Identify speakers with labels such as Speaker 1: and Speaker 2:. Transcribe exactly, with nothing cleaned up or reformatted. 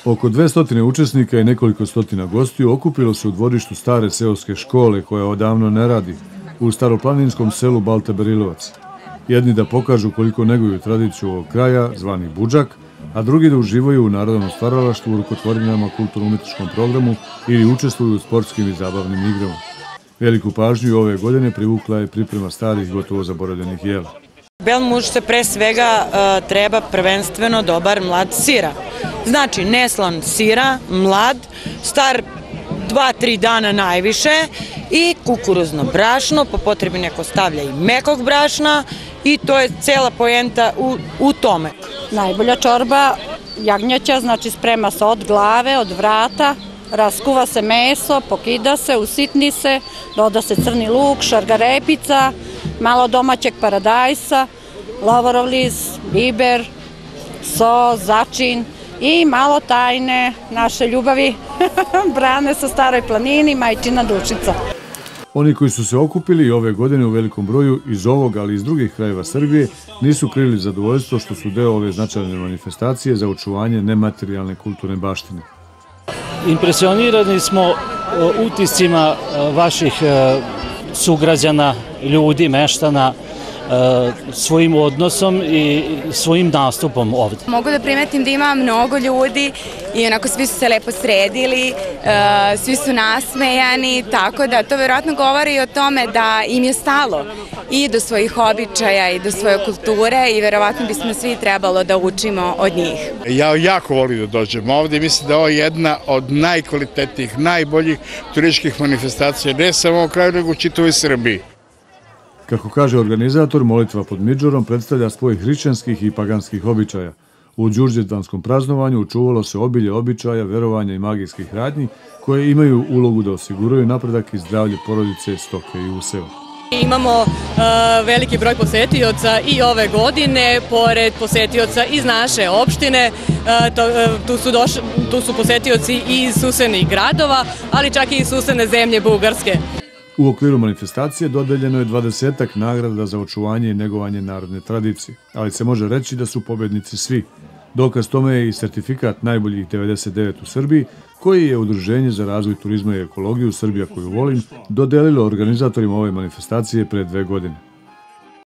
Speaker 1: Oko dvesta učesnika i nekoliko stotina gostiju okupilo se u dvorištu stare seoske škole koja odavno ne radi, u staroplaninskom selu Balta Berilovac. Jedni da pokažu koliko neguju tradiciju ovog kraja, zvani Budžak, a drugi da uživaju u narodnom stvaralaštvu, u rukotvorinama, kulturno-umetničkom programu ili učestvuju u sportskim i zabavnim igrama. Veliku pažnju ove godine privukla je priprema starih, gotovo zaboravljenih jela.
Speaker 2: Bel muž se pre svega treba prvenstveno dobar mlad sira. Znači neslan sira, mlad, star dva tri dana najviše i kukuruzno brašno, po potrebi neko stavlja i mekog brašna i to je cela poenta u, u tome.
Speaker 3: Najbolja čorba jagnjeća, znači sprema se od glave, od vrata, raskuva se meso, pokida se, usitni se, doda se crni luk, šargarepica, malo domaćeg paradajsa, lovorov list, biber, so, začin i malo tajne naše ljubavi, brane sa Staroj planini, majčina dušica.
Speaker 1: Oni koji su se okupili ove godine u velikom broju iz ovog, ali i iz drugih krajeva Srbije, nisu krili zadovoljstvo što su deo ove značajne manifestacije za očuvanje nematerijalne kulturne baštine.
Speaker 4: Impresionirani smo utiscima vaših sugrađana, ljudi, meštana, svojim odnosom i svojim nastupom ovdje.
Speaker 5: Mogu da primetim da ima mnogo ljudi i onako svi su se lepo sredili, svi su nasmejani, tako da to vjerojatno govori o tome da im je stalo i do svojih običaja i do svoje kulture i vjerovatno bismo svi trebalo da učimo od njih.
Speaker 6: Ja jako volim da dođem ovdje, mislim da je ovo jedna od najkvalitetnijih, najboljih turističkih manifestacija, ne samo u kraju, nego u čitavoj Srbiji.
Speaker 1: Kako kaže organizator, molitva pod Midžorom predstavlja spoj hrišćanskih i paganskih običaja. U đurđevdanskom praznovanju učuvalo se obilje običaja, verovanja i magijskih radnji koje imaju ulogu da osiguraju napredak i zdravlje porodice, stoke i useva.
Speaker 7: Imamo uh, veliki broj posetioca i ove godine, pored posetioca iz naše opštine, uh, to, uh, tu, su doš, tu su posetioci i iz susednih gradova, ali čak i iz susedne zemlje Bugarske.
Speaker 1: U okviru manifestacije dodeljeno je dvadesetak nagrada za očuvanje i negovanje narodne tradicije, ali se može reći da su pobednici svi. Dokaz tome je i sertifikat najboljih devedeset devet u Srbiji, koji je Udruženje za razvoj turizma i ekologiju Srbija koju volim dodelilo organizatorima ove manifestacije pre dve godine.